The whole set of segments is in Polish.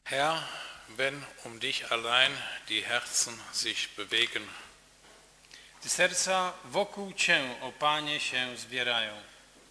Herr, wenn dich allein die Herzen sich bewegen, Gdy serca wokół Cię, o Panie, się zbierają.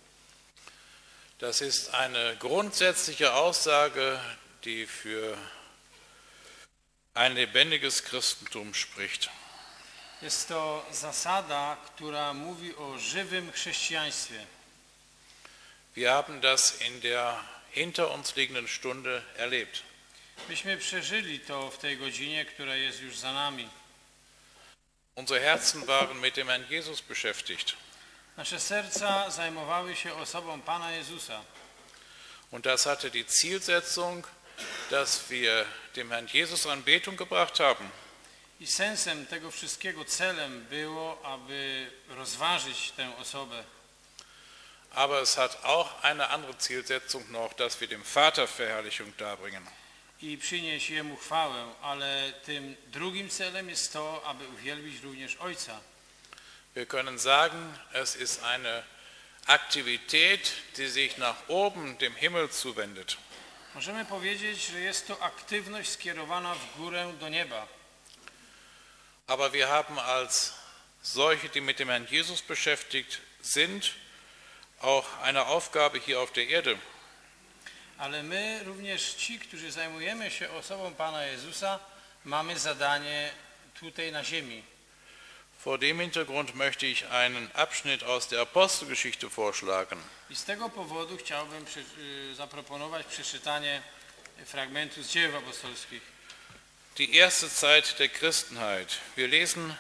das ist eine grundsätzliche Aussage, die für ein lebendiges Christentum spricht. Jest to zasada, która mówi o żywym chrześcijaństwie. Wir haben das in der hinter uns liegenden Stunde erlebt. Myśmy przeżyli to w tej godzinie, która jest już za nami. Unsere Herzen waren mit dem Herrn Jesus beschäftigt. Nasze serca zajmowały się osobą Pana Jezusa. Und das hatte die Zielsetzung, dass wir dem Herrn Jesus Anbetung gebracht haben. I sensem tego wszystkiego, celem było, aby rozważyć tę osobę. Aber es hat auch eine andere Zielsetzung noch, dass wir dem Vater Verherrlichung darbringen. I przynieść Jemu chwałę, ale tym drugim celem jest to, aby uwielbić również Ojca. Wir können sagen, es ist eine Aktivität, die sich nach oben, dem Himmel zuwendet. Możemy powiedzieć, że jest to aktywność skierowana w górę do nieba. Aber wir haben als solche, die mit dem Herrn Jesus beschäftigt sind, auch eine Aufgabe hier auf der Erde. Ale my również ci, którzy zajmujemy się osobą Pana Jezusa, mamy zadanie tutaj na ziemi. Vor dem Hintergrund möchte ich einen Abschnitt aus der Apostelgeschichte vorschlagen. I z tego powodu chciałbym zaproponować przeczytanie fragmentu z Dziejów Apostolskich. Die erste Zeit der Christenheit. Wir lesen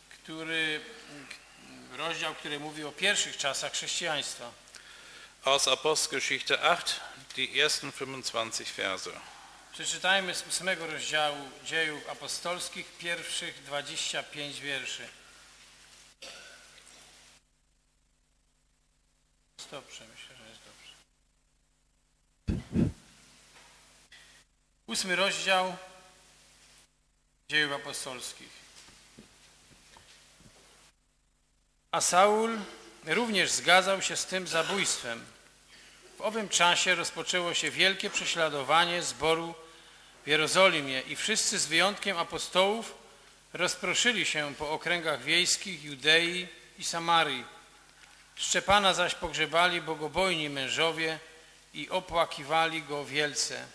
Rozdział, który mówi o pierwszych czasach chrześcijaństwa. aus Apostelgeschichte 8 die ersten 25 Verse. Przeczytajmy z 8 rozdziału Dziejów Apostolskich pierwszych 25 wierszy. Dobrze, myślę, że jest dobrze. 8 rozdział Dziejów Apostolskich. A Saul również zgadzał się z tym zabójstwem. W owym czasie rozpoczęło się wielkie prześladowanie zboru w Jerozolimie i wszyscy z wyjątkiem apostołów rozproszyli się po okręgach wiejskich Judei i Samarii. Szczepana zaś pogrzebali bogobojni mężowie i opłakiwali go wielce.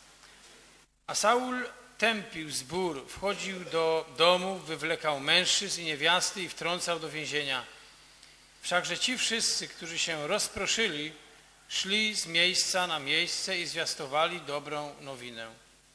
A Saul tępił zbór, wchodził do domu, wywlekał mężczyzn i niewiasty i wtrącał do więzienia. Wszakże ci wszyscy, którzy się rozproszyli, szli z miejsca na miejsce i zwiastowali dobrą nowinę.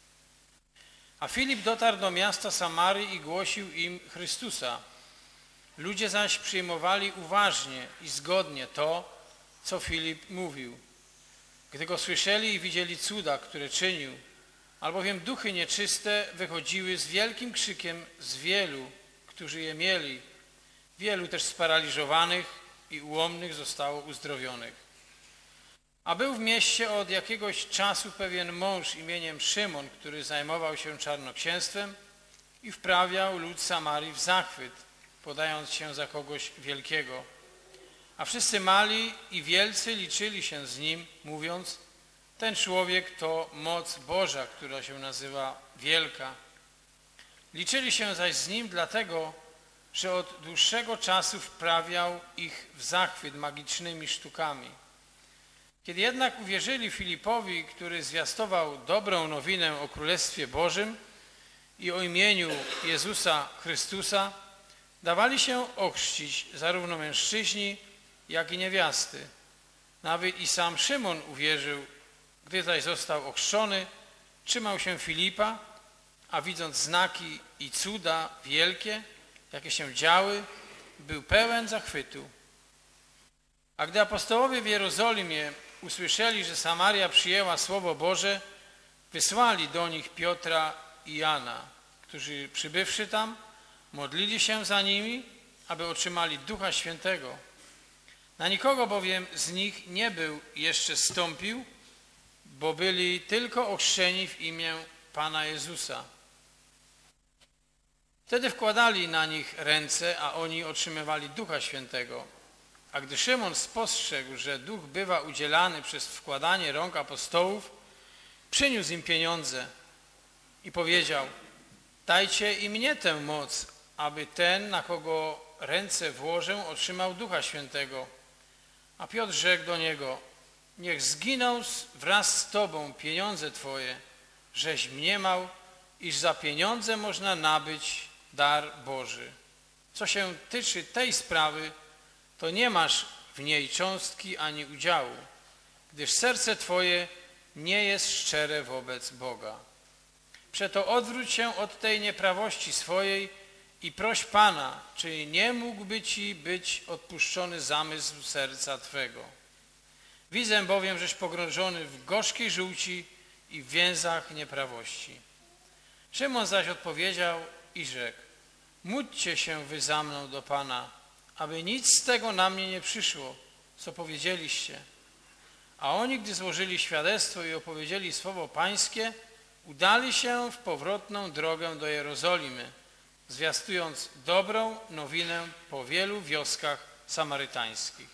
A Filip dotarł do miasta Samarii i głosił im Chrystusa. Ludzie zaś przyjmowali uważnie i zgodnie to, co Filip mówił. Gdy go słyszeli i widzieli cuda, które czynił, albowiem duchy nieczyste wychodziły z wielkim krzykiem z wielu, którzy je mieli. Wielu też sparaliżowanych i ułomnych zostało uzdrowionych. A był w mieście od jakiegoś czasu pewien mąż imieniem Szymon, który zajmował się czarnoksięstwem i wprawiał lud Samarii w zachwyt, podając się za kogoś wielkiego. A wszyscy mali i wielcy liczyli się z nim, mówiąc: ten człowiek to moc Boża, która się nazywa wielka. Liczyli się zaś z nim dlatego, że od dłuższego czasu wprawiał ich w zachwyt magicznymi sztukami. Kiedy jednak uwierzyli Filipowi, który zwiastował dobrą nowinę o Królestwie Bożym i o imieniu Jezusa Chrystusa, dawali się ochrzcić zarówno mężczyźni, jak i niewiasty. Nawet i sam Szymon uwierzył, gdy zaś został ochrzczony, trzymał się Filipa, a widząc znaki i cuda wielkie, jakie się działy, był pełen zachwytu. A gdy apostołowie w Jerozolimie usłyszeli, że Samaria przyjęła Słowo Boże, wysłali do nich Piotra i Jana, którzy przybywszy tam, modlili się za nimi, aby otrzymali Ducha Świętego. Na nikogo bowiem z nich nie był jeszcze zstąpił, bo byli tylko ochrzczeni w imię Pana Jezusa. Wtedy wkładali na nich ręce, a oni otrzymywali Ducha Świętego. A gdy Szymon spostrzegł, że Duch bywa udzielany przez wkładanie rąk apostołów, przyniósł im pieniądze, i powiedział: dajcie i mnie tę moc, aby ten, na kogo ręce włożę, otrzymał Ducha Świętego. A Piotr rzekł do niego: niech zginą wraz z Tobą pieniądze Twoje, żeś mniemał, iż za pieniądze można nabyć dar Boży. Co się tyczy tej sprawy, to nie masz w niej cząstki ani udziału, gdyż serce Twoje nie jest szczere wobec Boga. Przeto odwróć się od tej nieprawości swojej i proś Pana, czy nie mógłby Ci być odpuszczony zamysł serca Twego. Widzę bowiem, żeś pogrążony w gorzkiej żółci i w więzach nieprawości. Szymon zaś odpowiedział i rzekł: módlcie się wy za mną do Pana, aby nic z tego na mnie nie przyszło, co powiedzieliście. A oni, gdy złożyli świadectwo i opowiedzieli słowo Pańskie, udali się w powrotną drogę do Jerozolimy, zwiastując dobrą nowinę po wielu wioskach samarytańskich.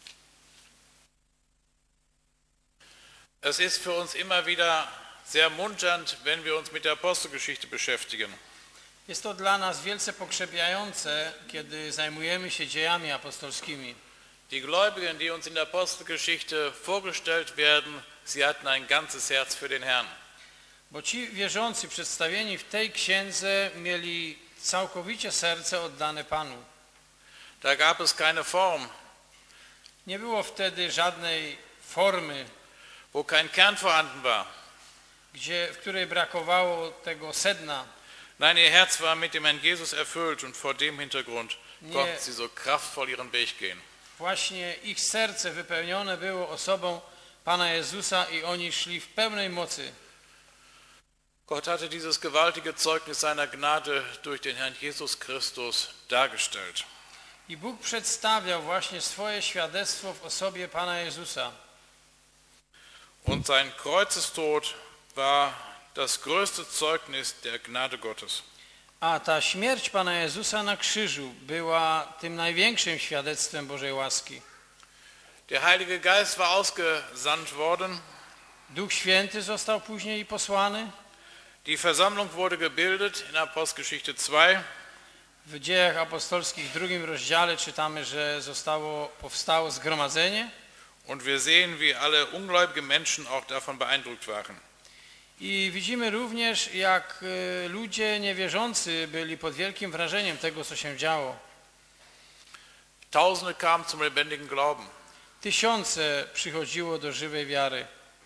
Es ist für uns immer wieder sehr munternd, wenn wir uns mit der Apostelgeschichte beschäftigen. Jest to dla nas wielce pokrzepiające, kiedy zajmujemy się dziejami apostolskimi. Die Gläubigen, die uns in der Apostelgeschichte vorgestellt werden, sie hatten ein ganzes Herz für den Herrn. Bo ci wierzący przedstawieni w tej księdze mieli całkowicie serce oddane Panu. Da gab es keine Form, Nie było wtedy żadnej formy, wo kein Kern vorhanden war. w której brakowało tego sedna. Nein, ihr Herz war mit dem Herrn Jesus erfüllt und vor dem Hintergrund konnten sie so kraftvoll ihren Weg gehen. Właśnie ich serce wypełnione było osobą Pana Jezusa i oni szli w pełnej mocy. Gott hatte dieses gewaltige Zeugnis seiner Gnade durch den Herrn Jesus Christus dargestellt. I Bóg przedstawiał właśnie swoje świadectwo w osobie Pana Jezusa. Und sein Kreuzestod war das größte Zeugnis der Gnade Gottes. A ta śmierć Pana Jezusa na krzyżu była tym największym świadectwem Bożej łaski. Der Heilige Geist war ausgesandt worden. Duch Święty został później posłany. Die Versammlung wurde gebildet in Apostelgeschichte 2. W Dziejach Apostolskich w 2 rozdziale czytamy, że powstało zgromadzenie. Und wir sehen, wie alle ungläubige Menschen auch davon beeindruckt waren. I widzimy również, jak ludzie niewierzący byli pod wielkim wrażeniem tego, co się działo. Tausende kamen zum lebendigen Glauben. Tysiące przychodziło do żywej wiary.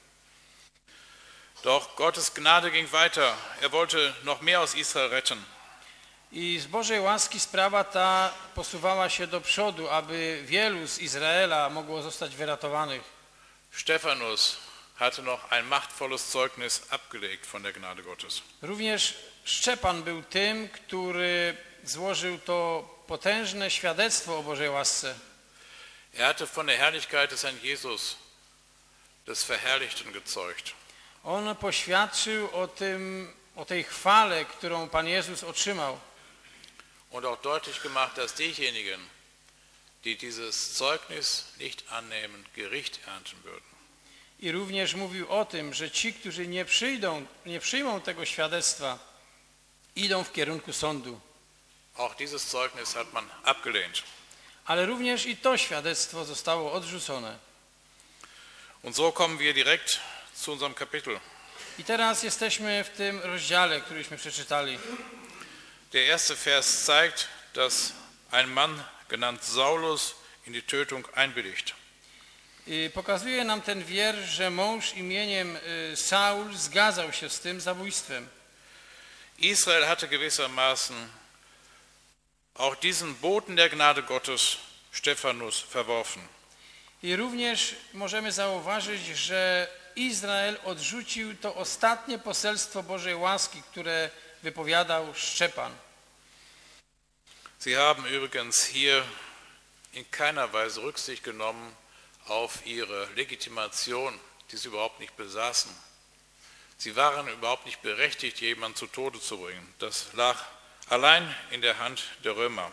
Doch Gottes Gnade ging weiter. Er wollte noch mehr aus Israel retten. I z Bożej łaski sprawa ta posuwała się do przodu, aby wielu z Izraela mogło zostać wyratowanych. Stephanus hatte noch ein machtvolles Zeugnis abgelegt von der Gnade Gottes. Również Szczepan był tym, który złożył to potężne świadectwo o Bożej łasce. Er hatte von der Herrlichkeit des Herrn Jesus, des Verherrlichten, gezeugt. On poświadczył o tej chwale, którą Pan Jezus otrzymał. Und auch deutlich gemacht, dass diejenigen, die dieses Zeugnis nicht annehmen, Gericht ernten würden. I również mówił o tym, że ci, którzy nie przyjmą tego świadectwa, idą w kierunku sądu. Auch dieses Zeugnis hat man abgelehnt. Ale również i to świadectwo zostało odrzucone. Und so kommen wir direkt zu unserem Kapitel. I teraz jesteśmy w tym rozdziale, któryśmy przeczytali. Der erste Vers zeigt, dass ein Mann genannt Saulus in die Tötung einwilligt. I pokazuje nam ten wiersz, że mąż imieniem Saul zgadzał się z tym zabójstwem. Israel hatte gewissermaßen auch diesen Boten der Gnade Gottes, Stephanus, verworfen. I również możemy zauważyć, że Izrael odrzucił to ostatnie poselstwo Bożej łaski, które wypowiadał Szczepan. Sie haben übrigens hier in keiner Weise Rücksicht genommen auf ihre Legitimation, die sie überhaupt nicht besaßen. Sie waren überhaupt nicht berechtigt, jemanden zu Tode zu bringen. Das lag allein in der Hand der Römer.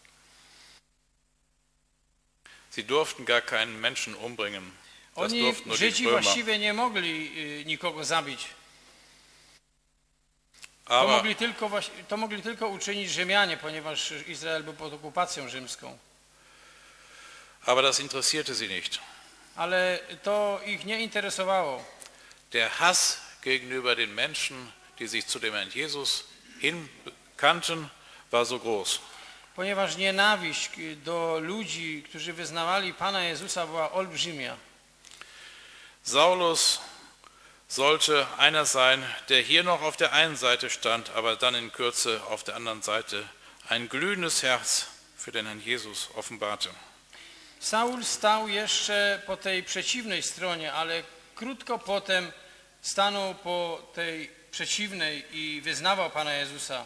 Sie durften gar keinen Menschen umbringen. Das Oni, durften nur die Żydzi, Römer. właściwie nie mogli nikogo zabić. Aber, To mogli tylko uczynić Rzymianie, ponieważ Izrael był pod okupacją rzymską. aber das interessierte sie nicht. Ale to ich nie interesowało. Der Hass gegenüber den Menschen, die sich zu dem Herrn Jesus hinkannten, war so groß. Ponieważ nienawiść do ludzi, którzy wyznawali Pana Jezusa, była olbrzymia. Saulus sollte einer sein, der hier noch auf der einen Seite stand, aber dann in Kürze auf der anderen Seite ein glühendes Herz für den Herrn Jesus offenbarte. Saul stał jeszcze po tej przeciwnej stronie, ale krótko potem stanął po tej przeciwnej i wyznawał Pana Jezusa.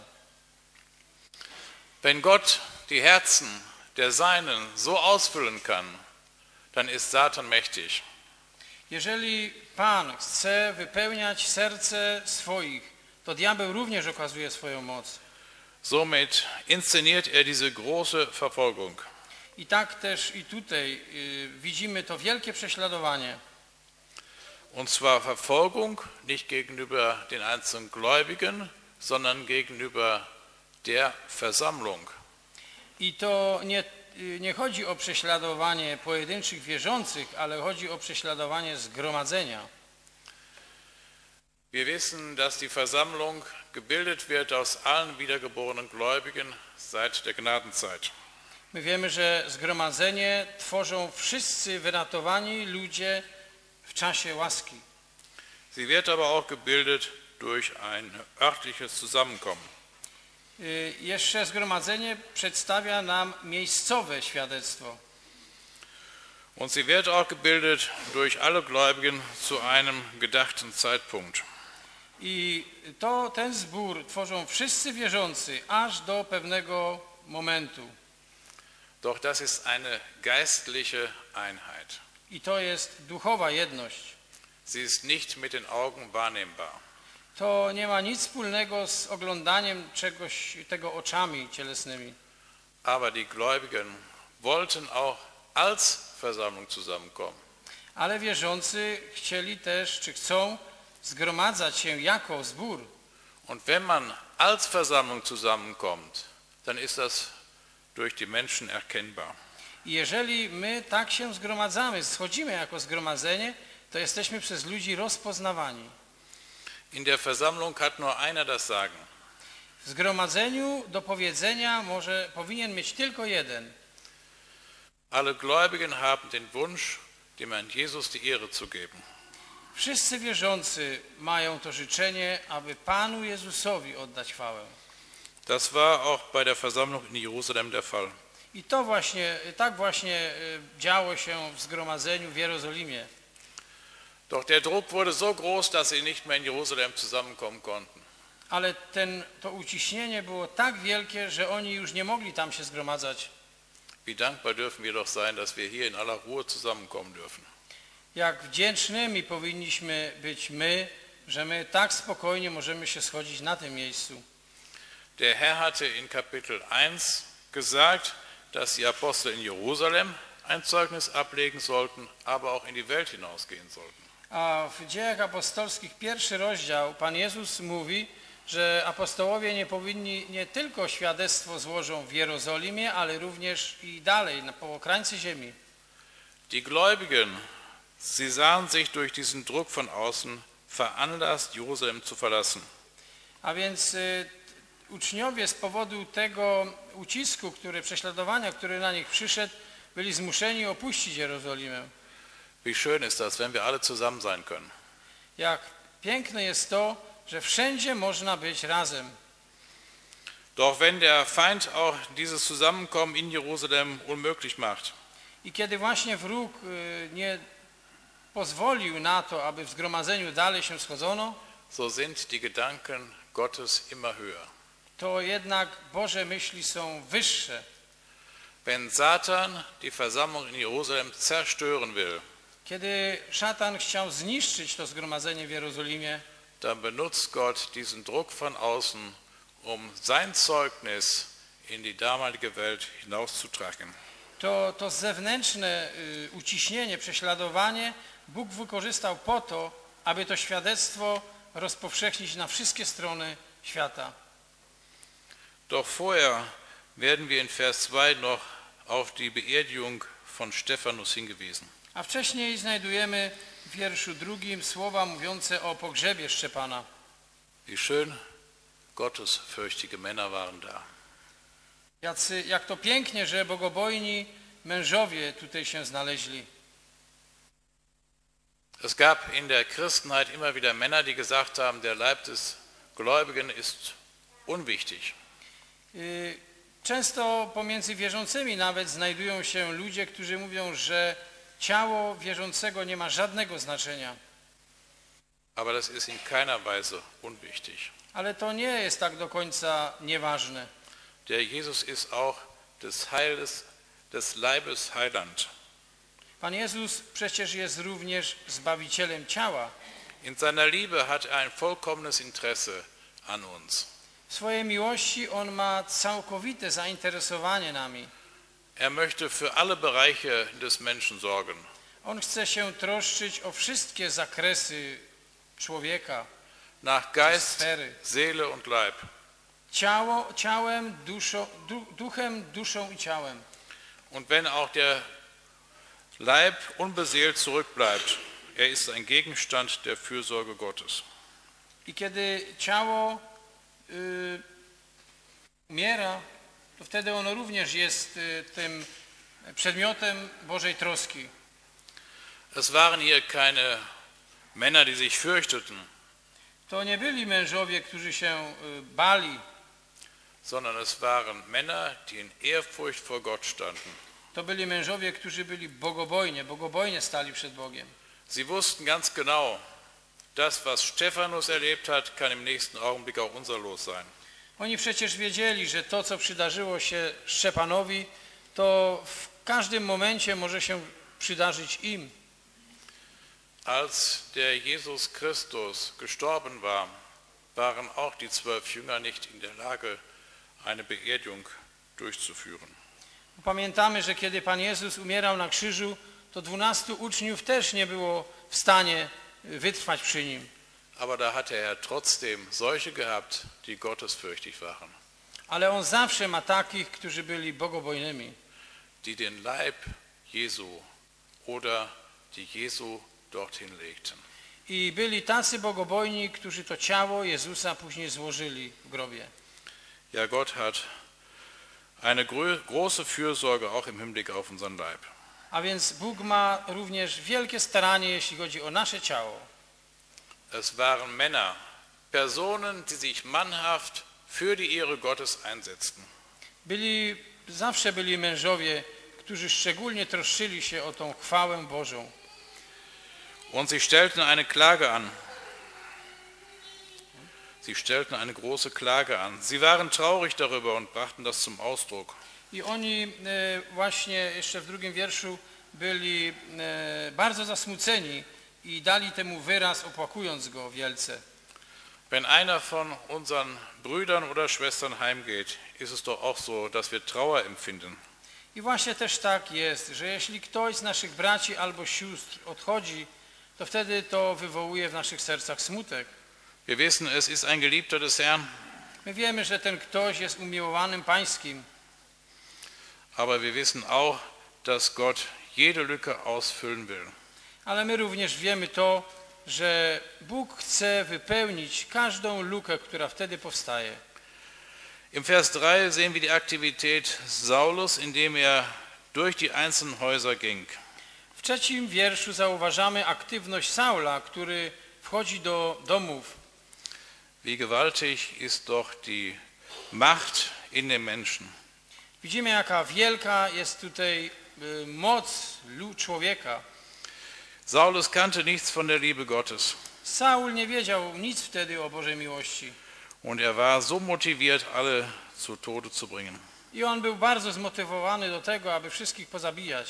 Wenn Gott die Herzen der Seinen so ausfüllen kann, dann ist Satan mächtig. Jeżeli Pan chce wypełniać serce swoich, to diabeł również okazuje swoją moc. Somit inszeniert er diese große Verfolgung. I tak też i tutaj widzimy to wielkie prześladowanie. Und zwar Verfolgung nicht gegenüber den einzelnen Gläubigen, sondern gegenüber der Versammlung. I to nie chodzi o prześladowanie pojedynczych wierzących, ale chodzi o prześladowanie zgromadzenia. Wir wissen, dass die Versammlung gebildet wird aus allen wiedergeborenen Gläubigen seit der Gnadenzeit. My wiemy, że zgromadzenie tworzą wszyscy wyratowani ludzie w czasie łaski. Sie wird aber auch gebildet durch ein örtliches Zusammenkommen. Jeszcze zgromadzenie przedstawia nam miejscowe świadectwo. Und sie wird auch gebildet durch alle Gläubigen zu einem gedachten Zeitpunkt. I ten zbór tworzą wszyscy wierzący aż do pewnego momentu. Doch das ist eine geistliche Einheit. I to jest duchowa jedność. Sie ist nicht mit den Augen wahrnehmbar. To nie ma nic wspólnego z oglądaniem czegoś tego oczami cielesnymi. Aber die Gläubigen wollten auch als Versammlung zusammenkommen. Ale wierzący chcieli też, czy chcą, zgromadzać się jako zbór. Und wenn man als Versammlung zusammenkommt, dann ist das durch die Menschen erkennbar. I jeżeli my tak się zgromadzamy, schodzimy jako zgromadzenie, to jesteśmy przez ludzi rozpoznawani. In der Versammlung hat nur einer das Sagen. W zgromadzeniu do powiedzenia powinien mieć tylko jeden. Alle Gläubigen haben den Wunsch, dem Herrn Jesus die Ehre zu geben. Wszyscy wierzący mają to życzenie, aby Panu Jezusowi oddać chwałę. Das war auch bei der Versammlung in Jerusalem der Fall. I tak właśnie działo się w zgromadzeniu w Jerozolimie. Doch der Druck wurde so groß, dass sie nicht mehr in Jerusalem zusammenkommen konnten. Ale to uciśnienie było tak wielkie, że oni już nie mogli tam się zgromadzać. Wie dankbar dürfen wir doch sein, dass wir hier in aller Ruhe zusammenkommen dürfen. Jak wdzięcznymi powinniśmy być my, że my tak spokojnie możemy się schodzić na tym miejscu. Der Herr hatte in Kapitel 1 gesagt, dass die Apostel in Jerusalem ein Zeugnis ablegen sollten, aber auch in die Welt hinausgehen sollten. A w Dziejach Apostolskich 1 rozdział Pan Jezus mówi, że apostołowie nie powinni nie tylko świadectwo złożą w Jerozolimie, ale również i dalej, po okrańcy ziemi. Die Gläubigen, sie sahen sich durch diesen Druck von außen veranlasst, Jerusalem zu verlassen. A więc uczniowie z powodu tego ucisku, prześladowania, który na nich przyszedł, byli zmuszeni opuścić Jerozolimę. Wie schön ist das, wenn wir alle zusammen sein können. Jak piękne jest to, że wszędzie można być razem. Doch wenn der Feind auch dieses Zusammenkommen in Jerusalem unmöglich macht, I kiedy właśnie wróg nie pozwolił na to, aby w zgromadzeniu dalej się schodzono, so sind die Gedanken Gottes immer höher. to jednak Boże myśli są wyższe. Wenn Satan die Versammlung in Jerusalem zerstören will, Kiedy szatan chciał zniszczyć to zgromadzenie w Jerozolimie, dann benutzt Gott diesen Druck von außen, sein Zeugnis in die damalige Welt hinauszutragen. to zewnętrzne uciśnienie, prześladowanie Bóg wykorzystał po to, aby to świadectwo rozpowszechnić na wszystkie strony świata. Doch vorher werden wir in Vers 2 noch auf die Beerdigung von Stephanus hingewiesen. A wcześniej znajdujemy w wierszu 2 słowa mówiące o pogrzebie Szczepana. Wie schön gottesfürchtige Männer waren da. Jak to pięknie, że bogobojni mężowie tutaj się znaleźli. Es gab in der Christenheit immer wieder Männer, die gesagt haben, der Leib des Gläubigen ist unwichtig. Często pomiędzy wierzącymi nawet znajdują się ludzie, którzy mówią, że ciało wierzącego nie ma żadnego znaczenia. Aber das ist in keiner Weise unwichtig. Ale to nie jest tak do końca nieważne. Der Jesus ist auch des Leibes Heiland. Pan Jezus przecież jest również Zbawicielem ciała. In seiner Liebe hat er ein vollkommenes Interesse an uns. W swojej miłości On ma całkowite zainteresowanie nami. Er möchte für alle Bereiche des Menschen sorgen. On chce się troszczyć o wszystkie zakresy człowieka. Nach Geist, sfery. Seele und Leib. Ciałem, duchem, duszą i ciałem. Und wenn auch der Leib unbeseelt zurückbleibt, er ist ein Gegenstand der Fürsorge Gottes. I kiedy ciało umiera, to wtedy ono również jest tym przedmiotem Bożej troski. Es waren hier keine Männer, die sich fürchteten, To nie byli mężowie, którzy się bali, sondern es waren Männer, die in Ehrfurcht vor Gott standen. to byli mężowie, którzy byli bogobojnie stali przed Bogiem. Sie wussten ganz genau, das, was Stephanus erlebt hat, kann im nächsten Augenblick auch unser Los sein. Oni przecież wiedzieli, że to, co przydarzyło się Szczepanowi, to w każdym momencie może się przydarzyć im. Als der Jesus Christus gestorben war, waren auch die 12 Jünger nicht in der Lage, eine Beerdigung durchzuführen. Pamiętamy, że kiedy Pan Jezus umierał na krzyżu, to 12 uczniów też nie było w stanie wytrwać przy Nim. Aber da hatte er trotzdem solche gehabt, die gottesfürchtig waren. Ale On zawsze ma takich, którzy byli bogobojnymi. Die den Leib Jesu oder die Jesu dorthin legten. I byli tacy bogobojni, którzy to ciało Jezusa później złożyli w grobie. Ja, Gott hat eine große Fürsorge auch im Hinblick auf unseren Leib. A więc Bóg ma również wielkie staranie, jeśli chodzi o nasze ciało. Es waren Männer, Personen, die sich mannhaft für die Ehre Gottes einsetzten. Zawsze byli mężowie, którzy szczególnie troszczyli się o tą chwałę Bożą. Und sie stellten eine Klage an. Sie stellten eine große Klage an. Sie waren traurig darüber und brachten das zum Ausdruck. I oni właśnie jeszcze w 2 wierszu byli bardzo zasmuceni i dali temu wyraz, opłakując go wielce. Wenn einer von unseren Brüdern oder Schwestern heimgeht, ist es doch auch so, dass wir Trauer empfinden. I właśnie też tak jest, że jeśli ktoś z naszych braci albo sióstr odchodzi, to wtedy to wywołuje w naszych sercach smutek. Wir wissen, es ist ein Geliebter des Herrn. My wiemy, że ten ktoś jest umiłowanym Pańskim. Aber wir wissen auch, dass Gott jede Lücke ausfüllen will. Ale my również wiemy to, że Bóg chce wypełnić każdą lukę, która wtedy powstaje. Im Vers 3 sehen wir die Aktivität Saulus, indem er durch die einzelnen Häuser ging. W 3 wierszu zauważamy aktywność Saula, który wchodzi do domów. Wie gewaltig ist doch die Macht in den Menschen. Widzimy, jaka wielka jest tutaj moc człowieka. Saulus kannte nichts von der Liebe Gottes. Saul nie wiedział nic wtedy o Bożej miłości. Und er war so motiviert, alle zu Tode zu bringen. I on był bardzo zmotywowany do tego, aby wszystkich pozabijać.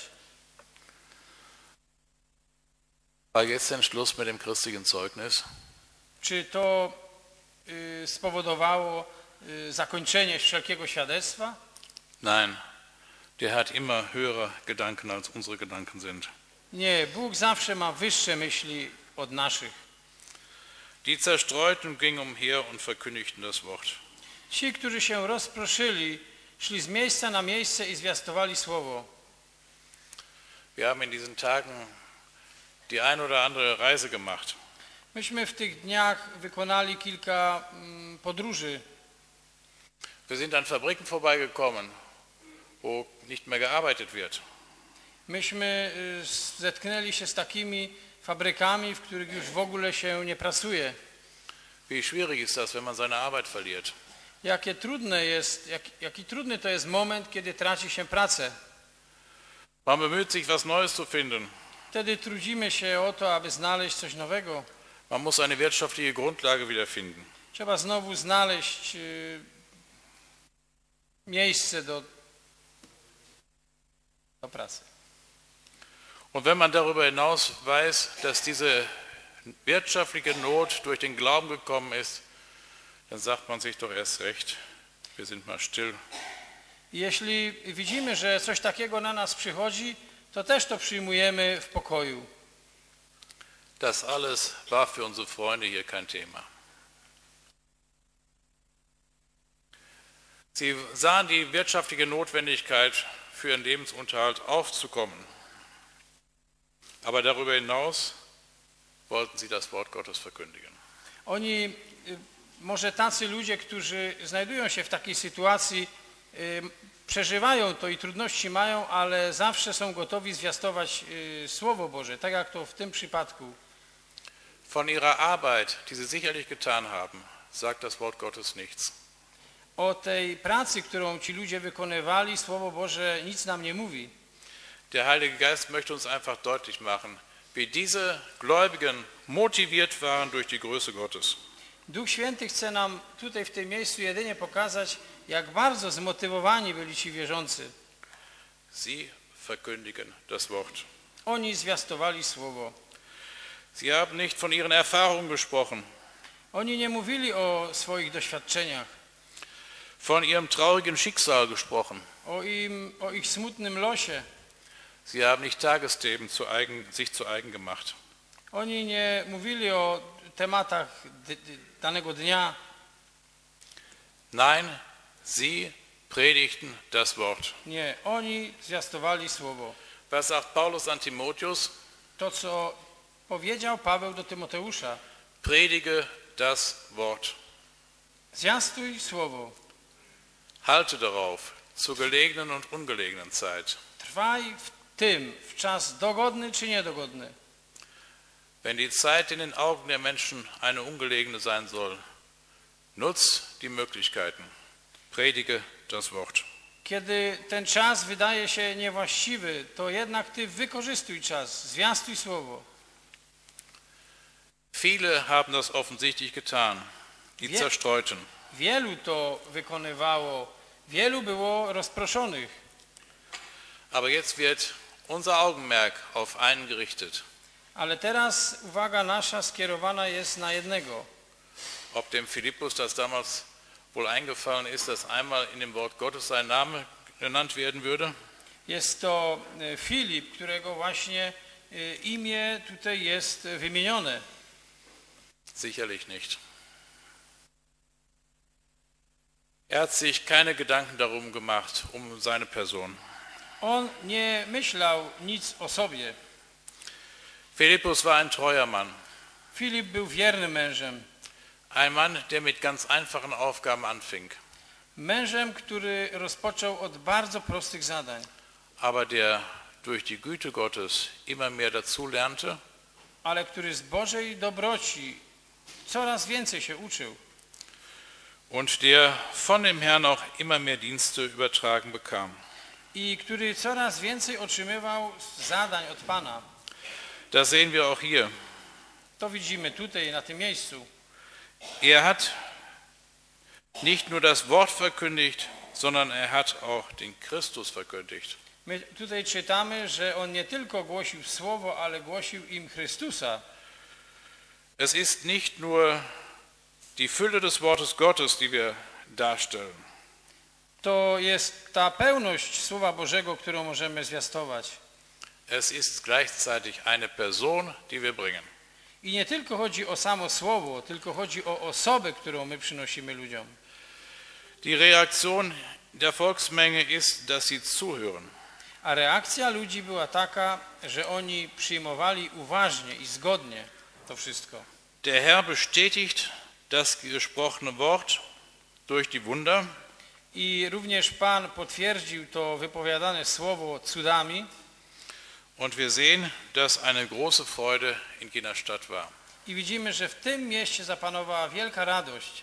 War jetzt denn Schluss mit dem christlichen Zeugnis? Czy to spowodowało zakończenie wszelkiego świadectwa? Nein, der hat immer höhere Gedanken, als unsere Gedanken sind. Nie, Bóg zawsze ma wyższe myśli od naszych. Die Zerstreuten gingen umher und verkündigten das Wort. Ci, którzy się rozproszyli, szli z miejsca na miejsce i zwiastowali słowo. Wir haben in diesen Tagen die ein oder andere Reise gemacht. Myśmy w tych dniach wykonali kilka podróży. Wir sind an Fabriken vorbeigekommen, wo nicht mehr gearbeitet wird. Myśmy zetknęli się z takimi fabrykami, w których już w ogóle się nie pracuje. Wie schwierig ist das, wenn man seine Arbeit verliert? Jaki trudny to jest moment, kiedy traci się pracę. Man bemüht sich, was Neues zu finden. Wtedy trudzimy się o to, aby znaleźć coś nowego. Man muss eine wirtschaftliche Grundlage wiederfinden. Trzeba znowu znaleźć miejsce do pracy. Und wenn man darüber hinaus weiß, dass diese wirtschaftliche Not durch den Glauben gekommen ist, dann sagt man sich doch erst recht, wir sind mal still. Jeśli widzimy, że coś takiego na nas przychodzi, to też to przyjmujemy w pokoju. Das alles war für unsere Freunde hier kein Thema. Sie sahen die wirtschaftliche Notwendigkeit, für ihren Lebensunterhalt aufzukommen. Aber darüber hinaus wollten sie das Wort Gottes verkündigen. Oni, może tacy ludzie, którzy znajdują się w takiej sytuacji, przeżywają to i trudności mają, ale zawsze są gotowi zwiastować Słowo Boże, tak jak to w tym przypadku. Von ihrer Arbeit, die sie sicherlich getan haben, sagt das Wort Gottes nichts. O tej pracy, którą ci ludzie wykonywali, Słowo Boże nic nam nie mówi. Der Heilige Geist möchte uns einfach deutlich machen, wie diese Gläubigen motiviert waren durch die Größe Gottes. Duch Święty chce nam tutaj w tym miejscu jedynie pokazać, jak bardzo zmotywowani byli ci wierzący. Sie verkündigen das Wort. Oni zwiastowali Słowo. Sie haben nicht von ihren Erfahrungen gesprochen, Oni nie mówili o swoich doświadczeniach, von ihrem traurigen Schicksal gesprochen. o ich smutnym losie. Sie haben nicht Tagesthemen sich zu eigen gemacht. Oni nie mówili o tematach danego dnia. Nein, sie predigten das Wort. Nie, oni zwiastowali Słowo. Was sagt Paulus an Timotheus? To, co powiedział Paweł do Tymoteusza. Predige das Wort. Zwiastuj Słowo. Halte darauf, zur gelegenen und ungelegenen Zeit. Trwaj w tym, w czas dogodny czy niedogodny. Wenn die Zeit in den Augen der Menschen eine ungelegene sein soll, nutz die Möglichkeiten. Predige das Wort. Kiedy ten czas wydaje się niewłaściwy, to jednak ty wykorzystuj czas, zwiastuj Słowo. Viele haben das offensichtlich getan, die Zerstreuten. Wielu to wykonywało, wielu było rozproszonych. Aber jetzt wird unser Augenmerk auf einen gerichtet. Ale teraz uwaga nasza skierowana jest na jednego. Ob dem Philippus das damals wohl eingefallen ist, dass einmal in dem Wort Gottes sein Name genannt werden würde? Jest to Filip, którego właśnie imię tutaj jest wymienione. Sicherlich nicht. Hat sich keine Gedanken darum gemacht, um seine Person. On nie myślał nic o sobie. Philippus war ein treuer Mann. Filip był wiernym mężem. Ein Mann, der mit ganz einfachen Aufgaben anfing. Mężem, który rozpoczął od bardzo prostych zadań. Aber der durch die Güte Gottes immer mehr dazu lernte. Ale który z Bożej dobroci coraz więcej się uczył. Und der von dem Herrn auch immer mehr Dienste übertragen bekam. I który coraz więcej otrzymywał zadań od Pana. Das sehen wir auch hier. To widzimy tutaj, na tym miejscu. Er hat nicht nur das Wort verkündigt, sondern er hat auch den Christus verkündigt. My tutaj czytamy, że on nie tylko głosił Słowo, ale głosił im Chrystusa. Es ist nicht nur die Fülle des Wortes Gottes, die wir darstellen. To jest ta pełność Słowa Bożego, którą możemy zwiastować. Es ist gleichzeitig eine Person, die wir bringen. I nie tylko chodzi o samo słowo, tylko chodzi o osobę, którą my przynosimy ludziom. Die Reaktion der Volksmenge ist, dass sie zuhören. A reakcja ludzi była taka, że oni przyjmowali uważnie i zgodnie to wszystko. Der Herr bestätigt das gesprochene Wort durch die Wunder. I również Pan potwierdził to wypowiadane słowo cudami. Und wir sehen, dass eine große Freude in jener Stadt war. I widzimy, że w tym mieście zapanowała wielka radość.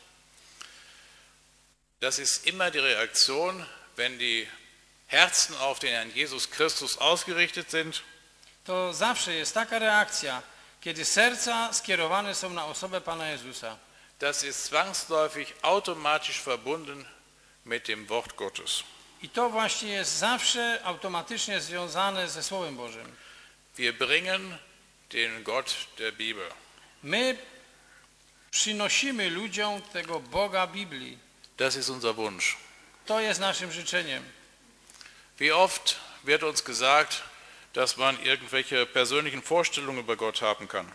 Das ist immer die Reaktion, wenn die Herzen auf den Herrn Jesus Christus ausgerichtet sind. To zawsze jest taka reakcja, kiedy serca skierowane są na osobę Pana Jezusa. Das ist zwangsläufig automatisch verbunden mit dem Wort Gottes. I to właśnie jest zawsze automatycznie związane ze Słowem Bożym. Wir bringen den Gott der Bibel. My przynosimy ludziom tego Boga Biblii. Das ist unser Wunsch. To jest naszym życzeniem. Wie oft wird uns gesagt, dass man irgendwelche persönlichen Vorstellungen über Gott haben kann.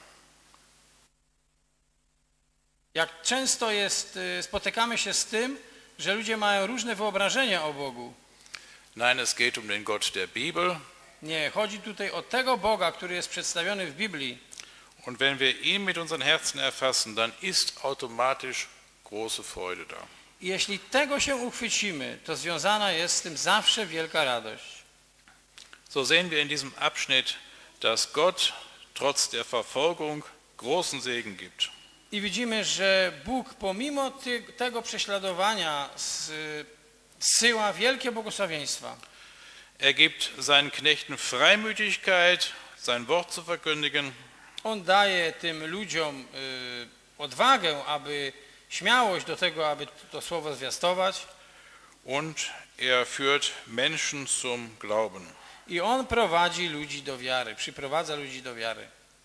Jak często spotykamy się z tym, że ludzie mają różne wyobrażenia o Bogu. Nein, es geht um den Gott der Bibel. Nie, chodzi tutaj o tego Boga, który jest przedstawiony w Biblii. Und wenn wir ihn mit unseren Herzen erfassen, dann ist automatisch große Freude da. I jeśli tego się uchwycimy, to związana jest z tym zawsze wielka radość. So sehen wir in diesem Abschnitt, dass Gott trotz der Verfolgung großen Segen gibt. I widzimy, że Bóg pomimo tego prześladowania zsyła wielkie błogosławieństwa. Er gibt seinen Knechten Freimütigkeit, sein Wort zu verkündigen. On daje tym ludziom odwagę, śmiałość do tego, aby to słowo zwiastować. Und er führt Menschen zum Glauben. I on prowadzi ludzi do wiary, przyprowadza ludzi do wiary.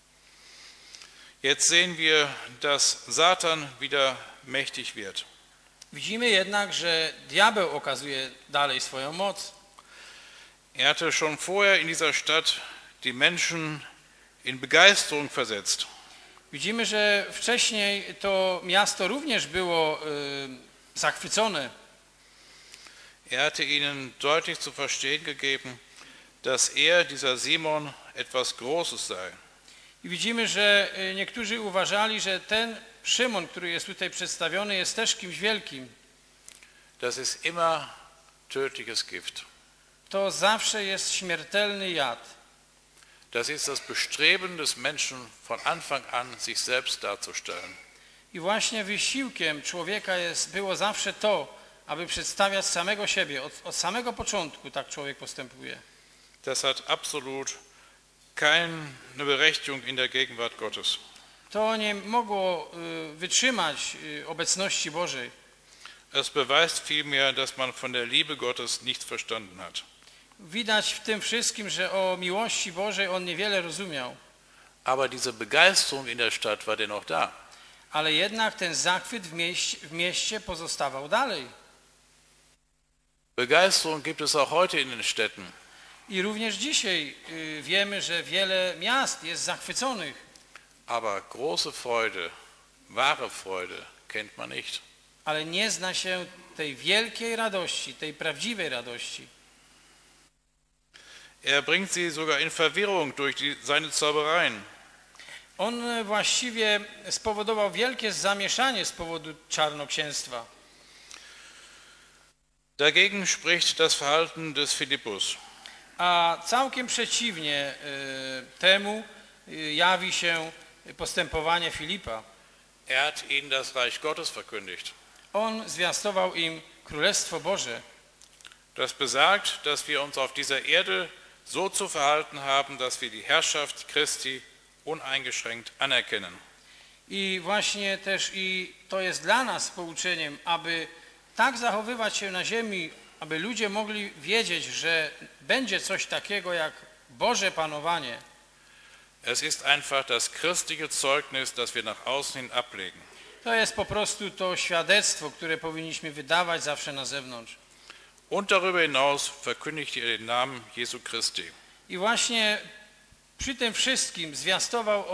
Jetzt sehen wir, dass Satan wieder mächtig wird. Widzimy jednak, że diabeł okazuje dalej swoją moc. Er hatte schon vorher in dieser Stadt die Menschen in Begeisterung versetzt. Widzimy, że wcześniej to miasto również było zachwycone. Er hatte ihnen deutlich zu verstehen gegeben, dass dieser Simon, etwas Großes sei. I widzimy, że niektórzy uważali, że ten Szymon, który jest tutaj przedstawiony, jest też kimś wielkim. Das ist immer tödliches Gift. To zawsze jest śmiertelny jad. Das ist das Bestreben des Menschen von Anfang an, sich selbst darzustellen. I właśnie wysiłkiem człowieka było zawsze to, aby przedstawiać samego siebie. Od samego początku tak człowiek postępuje. Das hat absolut keine Berechtigung in der Gegenwart Gottes. To nie mogło wytrzymać obecności Bożej. Es beweist vielmehr, dass man von der Liebe Gottes nichts verstanden hat. Widać w tym wszystkim, że o miłości Bożej on niewiele rozumiał. Aber diese Begeisterung in der Stadt war dennoch da. Ale jednak ten zachwyt w mieście pozostawał dalej. Begeisterung gibt es auch heute in den Städten. I również dzisiaj wiemy, że wiele miast jest zachwyconych. Aber große Freude, wahre Freude kennt man nicht. Ale nie zna się tej wielkiej radości, tej prawdziwej radości. Er bringt sie sogar in Verwirrung durch seine Zaubereien. On właściwie spowodował wielkie zamieszanie z powodu czarnoksięstwa. Dagegen spricht das Verhalten des Philippus. A całkiem przeciwnie temu jawi się postępowanie Filipa. Er hat ihnen das Reich Gottes verkündigt. On zwiastował im Królestwo Boże. Das besagt, dass wir uns auf dieser Erde so zu verhalten haben, dass wir die Herrschaft Christi uneingeschränkt anerkennen. I właśnie też to jest dla nas pouczeniem, aby tak zachowywać się na ziemi, aby ludzie mogli wiedzieć, że będzie coś takiego jak Boże panowanie. Es ist einfach das christliche Zeugnis, das wir nach außen hin ablegen. To jest po prostu to świadectwo, które powinniśmy wydawać zawsze na zewnątrz. Und darüber hinaus verkündigt er den Namen Jesu Christi. I właśnie przy tym wszystkim zwiastował on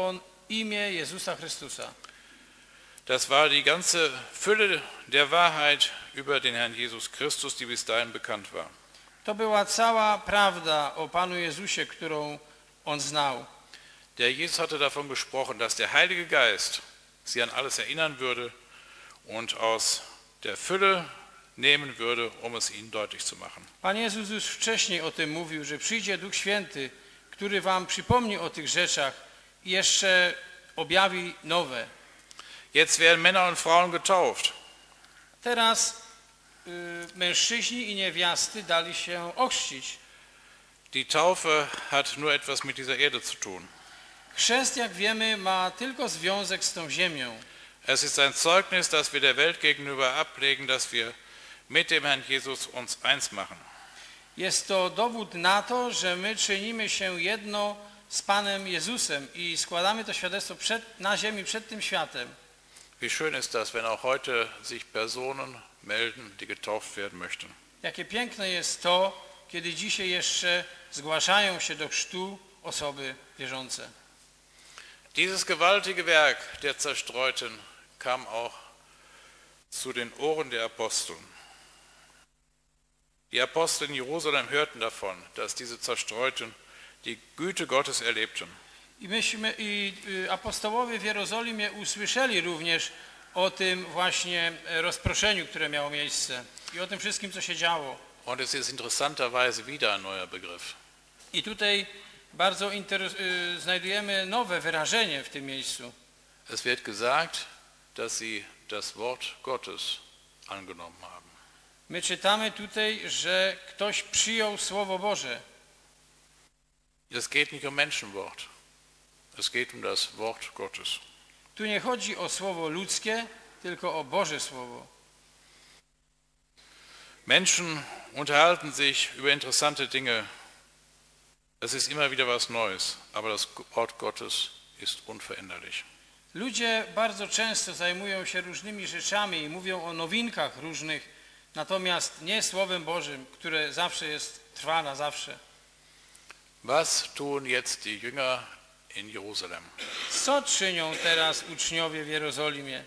imię Jezusa Chrystusa. Das war die ganze Fülle der Wahrheit über den Herrn Jesus Christus, die bis dahin bekannt war. To była cała prawda o Panu Jezusie, którą on znał. Der Jesus hatte davon gesprochen, dass der Heilige Geist sie an alles erinnern würde und aus der Fülle nehmen würde, um es ihnen deutlich zu machen. Pan Jezus już wcześniej o tym mówił, że przyjdzie Duch Święty, który wam przypomni o tych rzeczach i jeszcze objawi nowe. Jetzt werden Männer und Frauen getauft. Teraz mężczyźni i niewiasty dali się ochrzcić. Die Taufe hat nur etwas mit dieser Erde zu tun. Chrzest, jak wiemy, ma tylko związek z tą ziemią. Es ist ein Zeugnis, das wir der Welt gegenüber ablegen, dass wir mit dem Herrn Jesus uns eins machen. Jest to dowód na to, że my czynimy się jedno z Panem Jezusem i składamy to świadectwo na ziemi przed tym światem. Wie schön ist das, wenn auch heute sich Personen melden, die getauft werden möchten. Jakie piękne jest to, kiedy dzisiaj jeszcze zgłaszają się do chrztu osoby wierzące. Dieses gewaltige Werk der Zerstreuten kam auch zu den Ohren der Apostel. Die Apostel in Jerusalem hörten davon, dass diese Zerstreuten die Güte Gottes erlebten. I apostołowie w Jerozolimie usłyszeli również o tym właśnie rozproszeniu, które miało miejsce i o tym wszystkim, co się działo. Und es ist interessanterweise wieder ein neuer Begriff. I tutaj bardzo znajdujemy nowe wyrażenie w tym miejscu. Es wird gesagt, dass sie das Wort Gottes angenommen haben. My czytamy tutaj, że ktoś przyjął Słowo Boże. Es geht nicht um Menschenwort. Es geht um das Wort Gottes. Tu nie chodzi o słowo ludzkie, tylko o Boże Słowo. Menschen unterhalten sich über interessante Dinge. Es ist immer wieder was Neues, aber das Wort Gottes ist unveränderlich. Ludzie bardzo często zajmują się różnymi rzeczami i mówią o nowinkach różnych, natomiast nie Słowem Bożym, które zawsze trwa na zawsze. Was tun jetzt die Jünger in Jerusalem? Co czynią teraz uczniowie w Jerozolimie?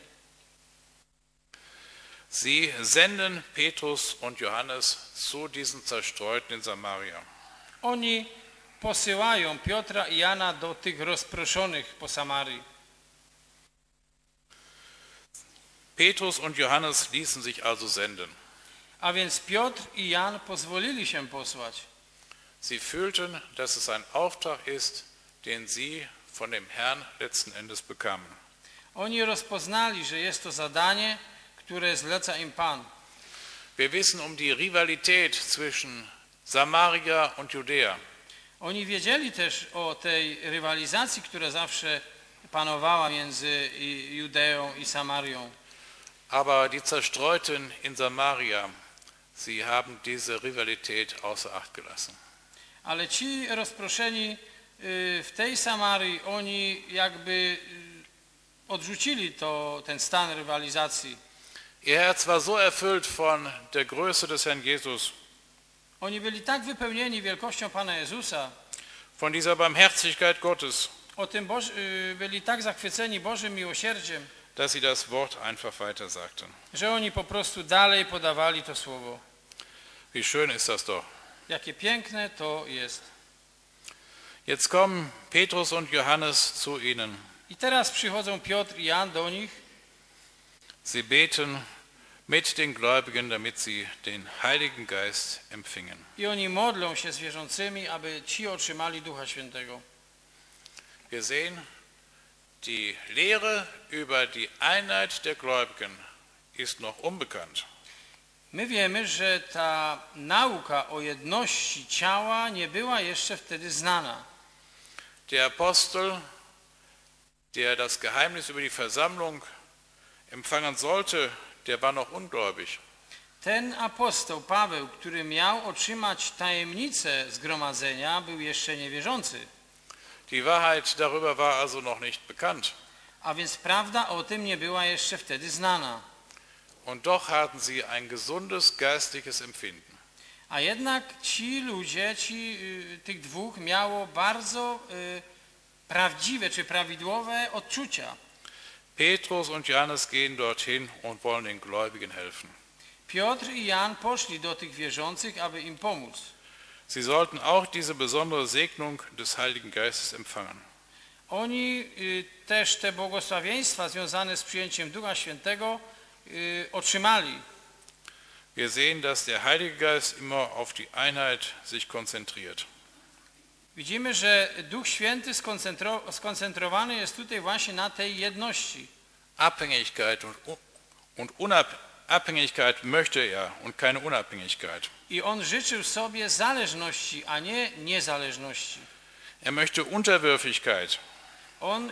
Sie senden Petrus und Johannes zu diesen Zerstreuten in Samaria. Oni posyłają Piotra i Jana do tych rozproszonych po Samarii. Petrus und Johannes ließen sich also senden. A więc Piotr i Jan pozwolili się posłać. Sie fühlten, dass es ein Auftrag ist, den sie von dem Herrn letzten Endes bekamen. Oni rozpoznali, że jest to zadanie, które zleca im Pan. Wir wissen um die Rivalität zwischen Samaria und Judäa. Oni wiedzieli też o tej rywalizacji, która zawsze panowała między Judeą i Samarią. Aber die Zerstreuten in Samaria, sie haben diese Rivalität außer Acht gelassen. Ale ci rozproszeni w tej Samarii, oni jakby odrzucili ten stan rywalizacji. Ihr Herz war so erfüllt von der Größe des Herrn Jesus, Oni byli tak wypełnieni wielkością Pana Jezusa, von dieser Barmherzigkeit Gottes, byli tak zachwyceni Bożym miłosierdziem, dass sie das Wort einfach weiter sagten. że oni po prostu dalej podawali to słowo. Wie schön ist das doch. Jakie piękne to jest. Jetzt kommen Petrus und Johannes zu ihnen. I teraz przychodzą Piotr i Jan do nich. Sie beten mit den Gläubigen, damit sie den Heiligen Geist empfingen. I oni modlą się z wierzącymi, aby ci otrzymali Ducha Świętego. Wir sehen, die Lehre über die Einheit der Gläubigen ist noch unbekannt. My wiemy, że ta nauka o jedności ciała nie była jeszcze wtedy znana. Der Apostel, der das Geheimnis über die Versammlung empfangen sollte, der war noch ungläubig. Ten apostoł Paweł, który miał otrzymać tajemnicę zgromadzenia, był jeszcze niewierzący. Die Wahrheit darüber war also noch nicht bekannt. A więc prawda o tym nie była jeszcze wtedy znana. Und doch hatten sie ein gesundes geistliches Empfinden. A jednak ci ludzie, tych dwóch miało bardzo prawdziwe czy prawidłowe odczucia. Petrus und Johannes gehen dorthin und wollen den Gläubigen helfen. Piotr i Jan poszli do tych wierzących, aby im pomóc. Sie sollten auch diese besondere Segnung des Heiligen Geistes empfangen. Oni też te błogosławieństwa związane z przyjęciem Ducha Świętego otrzymali. Wir sehen, dass der Heilige Geist immer auf die Einheit sich konzentriert. Widzimy, że Duch Święty skoncentrowany jest tutaj właśnie na tej jedności. Abhängigkeit und Abhängigkeit möchte er und keine Unabhängigkeit. I on życzył sobie zależności, a nie niezależności. Er möchte Unterwürfigkeit. On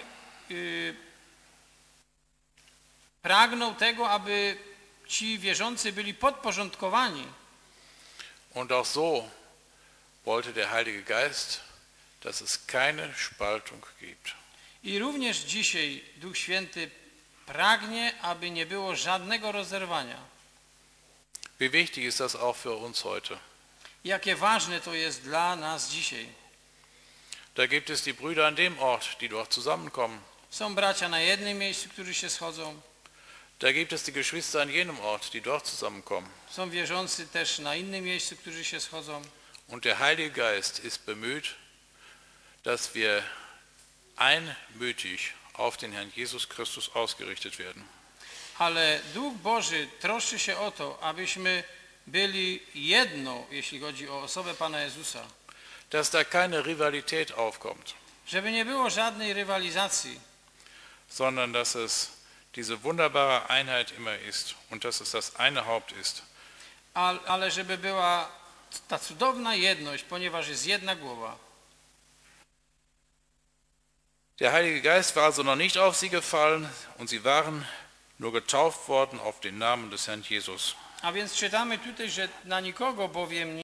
pragnął tego, aby ci wierzący byli podporządkowani. Und auch so wollte der Heilige Geist, dass es keine Spaltung gibt. I również dzisiaj Duch Święty pragnie, aby nie było żadnego rozerwania. Wie wichtig ist das auch für uns heute? Jakie ważne to jest dla nas dzisiaj. Da gibt es die Brüder an dem Ort, die dort zusammenkommen. Są bracia na jednym miejscu, którzy się schodzą. Da gibt es die Geschwister an jenem Ort, die dort zusammenkommen. Są wierzący też na innym miejscu, którzy się schodzą. Und der Heilige Geist ist bemüht, dass wir einmütig auf den Herrn Jesus Christus ausgerichtet werden. Ale Duch Boży troszczy się o to, abyśmy byli jedno, jeśli chodzi o osobę Pana Jezusa. Dass da keine Rivalität aufkommt, Żeby nie było żadnej rywalizacji, sondern dass es diese wunderbare Einheit immer ist und dass es das eine Haupt ist. ale żeby była ta cudowna jedność, ponieważ jest jedna głowa. Der Heilige Geist war also noch nicht auf sie gefallen und sie waren nur getauft worden auf den Namen des Herrn Jesus. A więc czytamy tutaj, że na nikogo bowiem